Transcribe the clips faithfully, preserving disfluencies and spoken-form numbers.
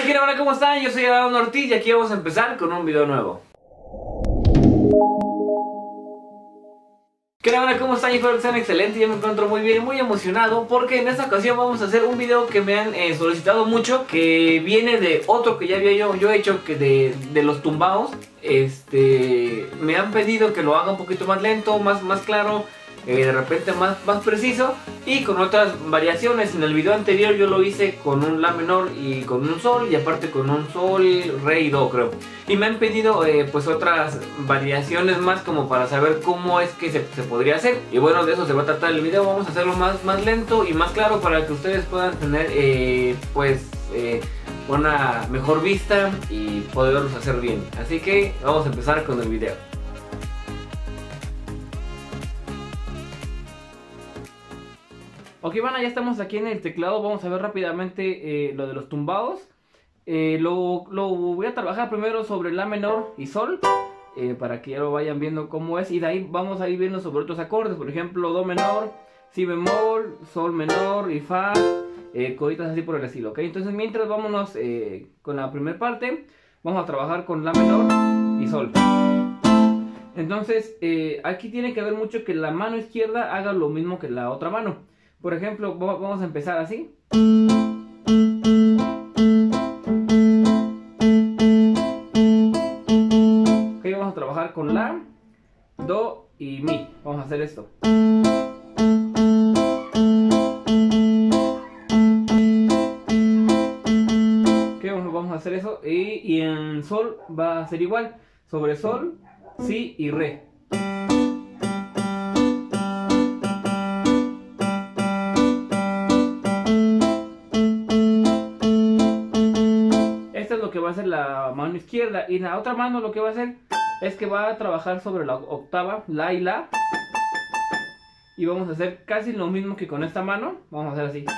¿Qué onda? ¿Cómo están? Yo soy Adán Ortiz y aquí vamos a empezar con un video nuevo. ¿Qué onda? ¿Cómo están? Espero que estén excelentes. Yo me encuentro muy bien, muy emocionado porque en esta ocasión vamos a hacer un video que me han eh, solicitado mucho, que viene de otro que ya había yo, yo hecho, que de, de los tumbados. Este, me han pedido que lo haga un poquito más lento, más, más claro, eh, de repente más, más preciso y con otras variaciones. En el video anterior yo lo hice con un La menor y con un Sol, y aparte con un Sol, Re y Do, creo. Y me han pedido eh, pues otras variaciones más, como para saber cómo es que se, se podría hacer. Y bueno, de eso se va a tratar el video. Vamos a hacerlo más, más lento y más claro para que ustedes puedan tener eh, pues eh, una mejor vista y poderlos hacer bien. Así que vamos a empezar con el video. Ok, bueno, ya estamos aquí en el teclado. Vamos a ver rápidamente eh, lo de los tumbados. Eh, lo, lo voy a trabajar primero sobre La menor y Sol, eh, para que ya lo vayan viendo cómo es. Y de ahí vamos a ir viendo sobre otros acordes. Por ejemplo, Do menor, Si bemol, Sol menor y Fa, eh, cositas así por el estilo, ¿ok? Entonces mientras vámonos eh, con la primera parte. Vamos a trabajar con La menor y Sol. Entonces eh, aquí tiene que ver mucho que la mano izquierda haga lo mismo que la otra mano. Por ejemplo, vamos a empezar así. Ok, vamos a trabajar con La, Do y Mi. Vamos a hacer esto. Ok, vamos a hacer eso. Y, y en Sol va a ser igual. Sobre Sol, Si y Re. Lo que va a hacer la mano izquierda, y la otra mano lo que va a hacer es que va a trabajar sobre la octava, La y La, y vamos a hacer casi lo mismo que con esta mano. Vamos a hacer así.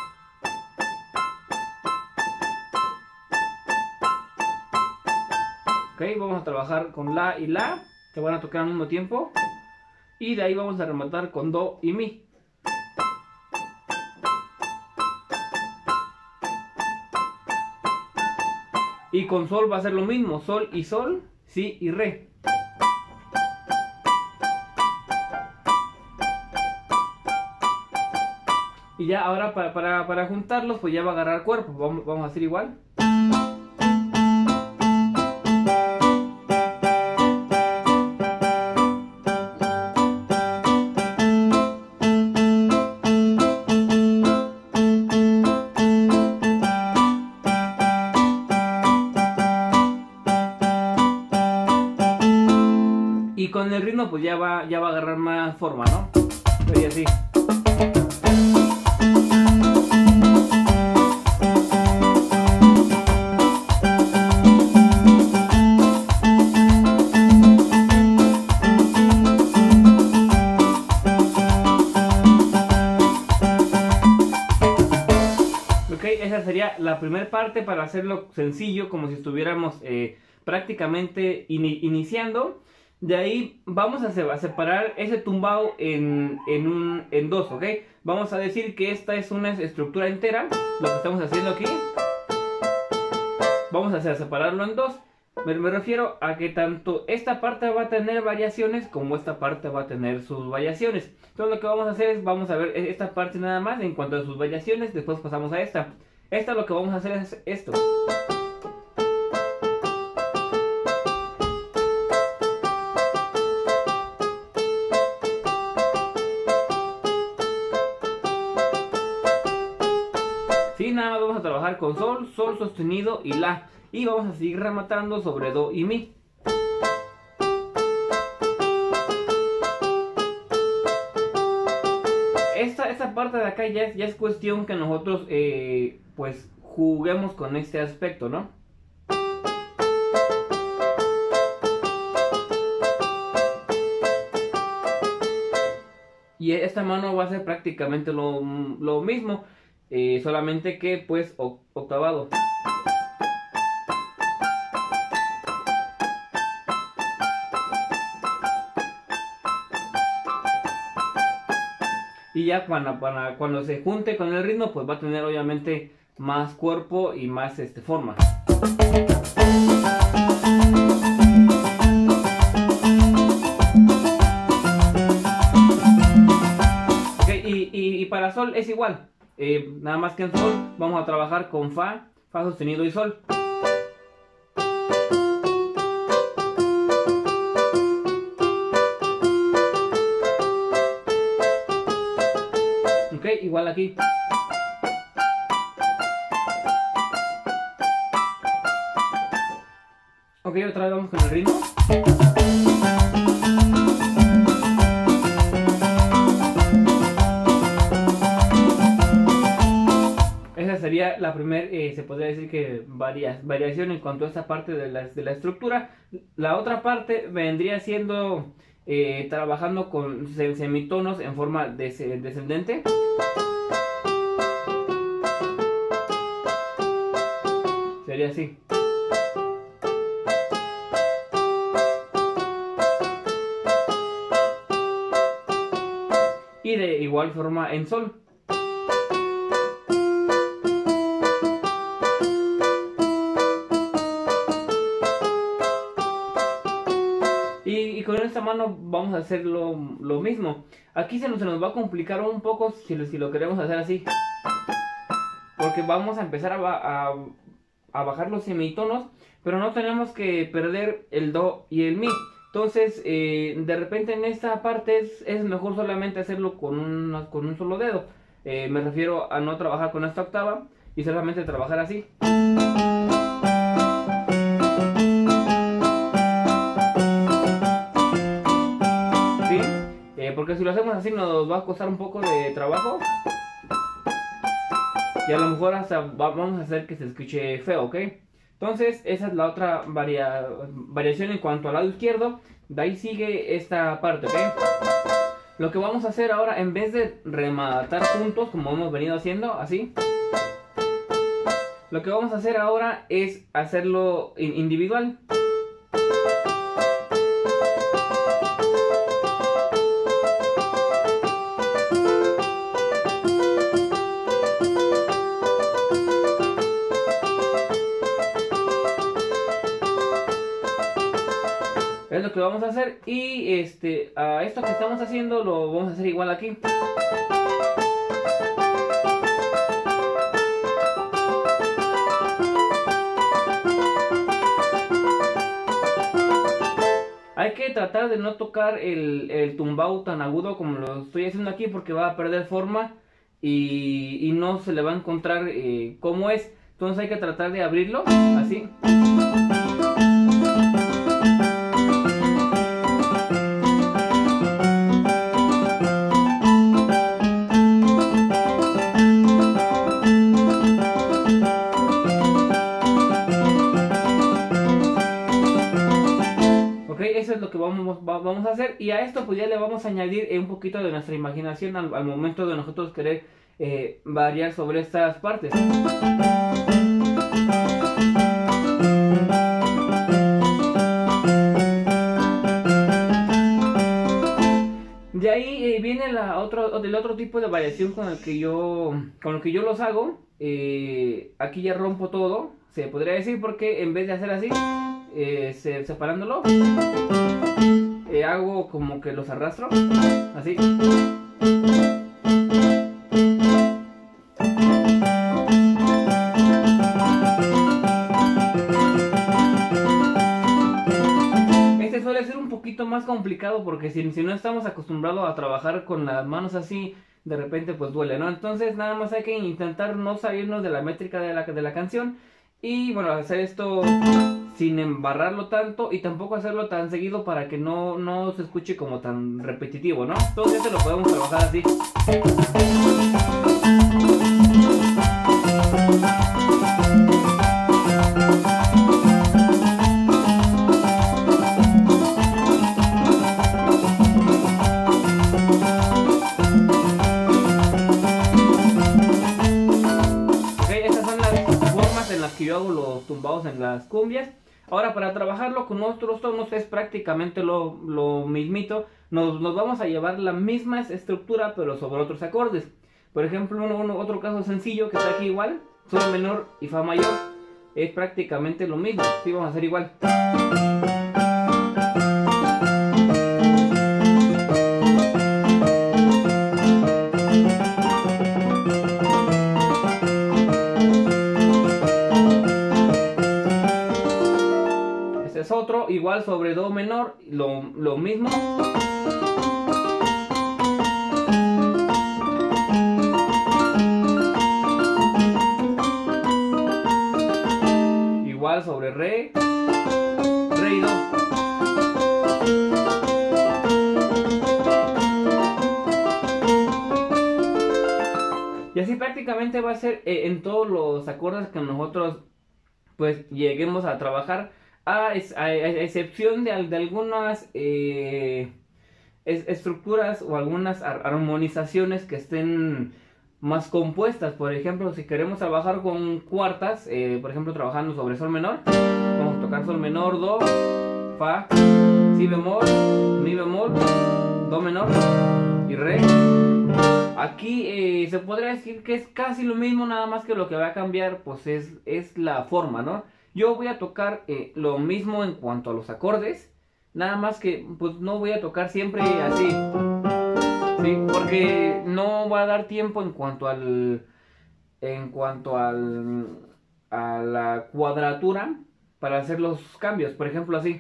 Ok, vamos a trabajar con La y La, que van a tocar al mismo tiempo, y de ahí vamos a rematar con Do y Mi. Y con Sol va a ser lo mismo, Sol y Sol, Si y Re. Y ya ahora para, para, para juntarlos, pues ya va a agarrar cuerpo. Vamos, vamos a hacer igual. Y con el ritmo pues ya va, ya va a agarrar más forma, ¿no? Sería así. Ok, esa sería la primera parte para hacerlo sencillo, como si estuviéramos eh, prácticamente in iniciando. De ahí vamos a separar ese tumbado en, en, un, en dos, ¿ok? Vamos a decir que esta es una estructura entera, lo que estamos haciendo aquí. Vamos a hacer, separarlo en dos. Me, me refiero a que tanto esta parte va a tener variaciones como esta parte va a tener sus variaciones. Entonces lo que vamos a hacer es, vamos a ver esta parte nada más en cuanto a sus variaciones, después pasamos a esta. Esta lo que vamos a hacer es esto. Sí, nada más vamos a trabajar con Sol, Sol sostenido y La. Y vamos a seguir rematando sobre Do y Mi. Esta, esta parte de acá ya es, ya es cuestión que nosotros eh, pues juguemos con este aspecto, ¿no? Y esta mano va a ser prácticamente lo, lo mismo. Eh, solamente que pues octavado. Y ya cuando, cuando, cuando se junte con el ritmo, pues va a tener obviamente más cuerpo y más este, forma. Okay, y, y, y para sol es igual, eh, nada más que en sol vamos a trabajar con fa, fa sostenido y sol. Ok, igual aquí. Ok, otra vez vamos con el ritmo. Esa sería la primera, eh, se podría decir que varia, variación en cuanto a esta parte de la, de la estructura. La otra parte vendría siendo eh, trabajando con semitonos en forma des descendente. Sería así. Y de igual forma en sol. Y, y con esta mano vamos a hacer lo, lo mismo. Aquí se nos, se nos va a complicar un poco si lo, si lo queremos hacer así. Porque vamos a empezar a, a, a bajar los semitonos, pero no tenemos que perder el do y el mi. Entonces, eh, de repente en esta parte es, es mejor solamente hacerlo con, una, con un solo dedo. Eh, me refiero a no trabajar con esta octava y solamente trabajar así. ¿Sí? Eh, porque si lo hacemos así nos va a costar un poco de trabajo. Y a lo mejor hasta vamos a hacer que se escuche feo, ¿ok? Entonces, esa es la otra varia, variación en cuanto al lado izquierdo. De ahí sigue esta parte, ¿ok? Lo que vamos a hacer ahora, en vez de rematar juntos, como hemos venido haciendo, así. Lo que vamos a hacer ahora es hacerlo individual. Es lo que vamos a hacer y este a esto que estamos haciendo lo vamos a hacer igual aquí. Hay que tratar de no tocar el, el tumbao tan agudo como lo estoy haciendo aquí porque va a perder forma y, y no se le va a encontrar eh, cómo es. Entonces hay que tratar de abrirlo así. Eso es lo que vamos, vamos a hacer y a esto pues ya le vamos a añadir un poquito de nuestra imaginación al, al momento de nosotros querer eh, variar sobre estas partes. De ahí eh, viene la otro, el otro tipo de variación con el que yo, con el que yo los hago. Eh, aquí ya rompo todo, se podría decir, porque en vez de hacer así, eh, se, separándolo, eh, hago como que los arrastro, así. Este suele ser un poquito más complicado porque si, si no estamos acostumbrados a trabajar con las manos así, de repente pues duele, ¿no? Entonces nada más hay que intentar no salirnos de la métrica de la, de la canción y bueno, hacer esto sin embarrarlo tanto y tampoco hacerlo tan seguido para que no, no se escuche como tan repetitivo, ¿no? Entonces este lo podemos trabajar así. Que yo hago los tumbados en las cumbias. Ahora para trabajarlo con otros tonos es prácticamente lo, lo mismito. Nos, nos vamos a llevar la misma estructura pero sobre otros acordes. Por ejemplo, uno, uno, otro caso sencillo que está aquí igual sol menor y fa mayor es prácticamente lo mismo. Sí, vamos a hacer igual. Este es otro, igual sobre do menor, lo, lo mismo. Igual sobre re, re y do. Y así prácticamente va a ser eh, en todos los acordes que nosotros pues lleguemos a trabajar, a, a, a excepción de, de algunas eh, es, estructuras o algunas armonizaciones que estén más compuestas. Por ejemplo, si queremos trabajar con cuartas, eh, por ejemplo trabajando sobre sol menor, vamos a tocar sol menor, do, fa, si bemol, mi bemol, do menor y re. Aquí eh, se podría decir que es casi lo mismo, nada más que lo que va a cambiar pues es, es la forma, ¿no? Yo voy a tocar eh, lo mismo en cuanto a los acordes, nada más que pues no voy a tocar siempre así, ¿sí? Porque no va a dar tiempo en cuanto al en cuanto al a la cuadratura para hacer los cambios. Por ejemplo, así.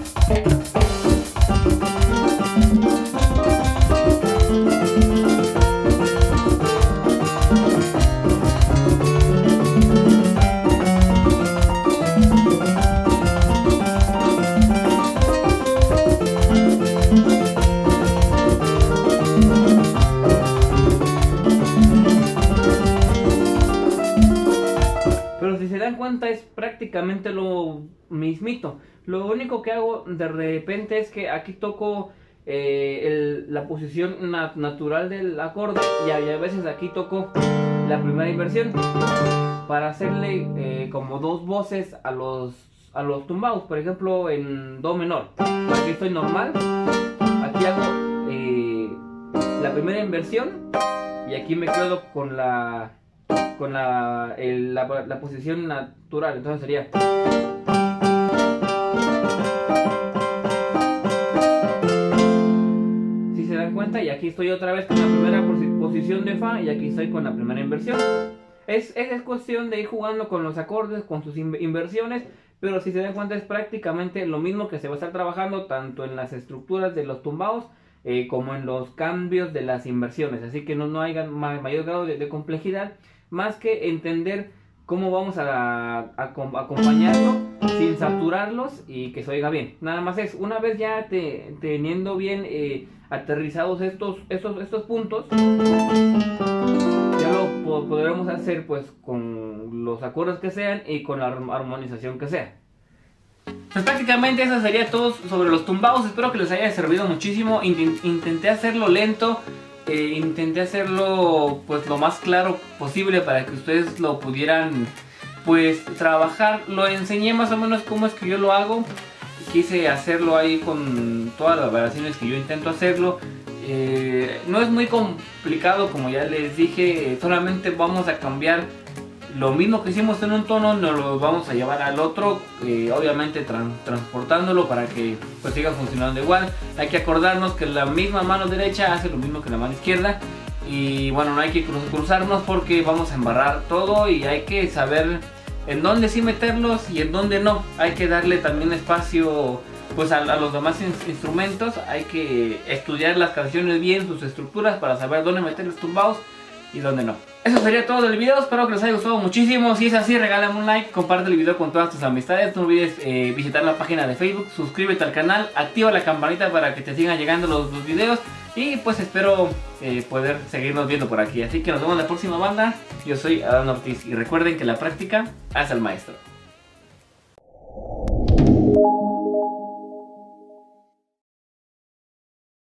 Pero si se dan cuenta es prácticamente lo mismito. Lo único que hago de repente es que aquí toco eh, el, la posición nat natural del acorde y a, y a veces aquí toco la primera inversión para hacerle eh, como dos voces a los, a los tumbados. Por ejemplo en do menor, aquí estoy normal, aquí hago eh, la primera inversión y aquí me quedo con la con la, el, la, la posición natural. Entonces sería si se dan cuenta, y aquí estoy otra vez con la primera posi posición de fa y aquí estoy con la primera inversión. Es, es, es cuestión de ir jugando con los acordes, con sus in inversiones, pero si se dan cuenta es prácticamente lo mismo que se va a estar trabajando tanto en las estructuras de los tumbados eh, como en los cambios de las inversiones. Así que no, no hay ma mayor grado de, de complejidad, más que entender cómo vamos a, a, a acompañarlo sin saturarlos y que se oiga bien. Nada más es, una vez ya te, teniendo bien eh, aterrizados estos, estos, estos puntos, ya lo po podremos hacer pues con los acordes que sean y con la armonización que sea. Pues prácticamente eso sería todo sobre los tumbados. Espero que les haya servido muchísimo. Intent intenté hacerlo lento. Eh, intenté hacerlo pues lo más claro posible para que ustedes lo pudieran pues trabajar. Lo enseñé más o menos cómo es que yo lo hago. Quise hacerlo ahí con todas las variaciones que yo intento hacerlo. Eh, no es muy complicado, como ya les dije. Solamente vamos a cambiar lo mismo que hicimos en un tono, nos lo vamos a llevar al otro, eh, obviamente tran transportándolo para que pues siga funcionando igual. Hay que acordarnos que la misma mano derecha hace lo mismo que la mano izquierda. Y bueno, no hay que cruzarnos porque vamos a embarrar todo y hay que saber en dónde sí meterlos y en dónde no. Hay que darle también espacio pues a, a los demás in instrumentos. Hay que estudiar las canciones bien, sus estructuras, para saber dónde meter los tumbados y dónde no. Eso sería todo del video, espero que les haya gustado muchísimo. Si es así, regálame un like, comparte el video con todas tus amistades. No olvides eh, visitar la página de Facebook, suscríbete al canal, activa la campanita para que te sigan llegando los, los videos. Y pues espero eh, poder seguirnos viendo por aquí. Así que nos vemos en la próxima banda. Yo soy Adán Ortiz y recuerden que la práctica hace al maestro.